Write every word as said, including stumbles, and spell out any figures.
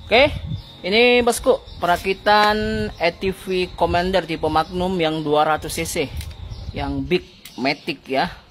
Oke, ini bosku perakitan A T V Commander tipe Magnum yang dua ratus cc, yang big matic ya.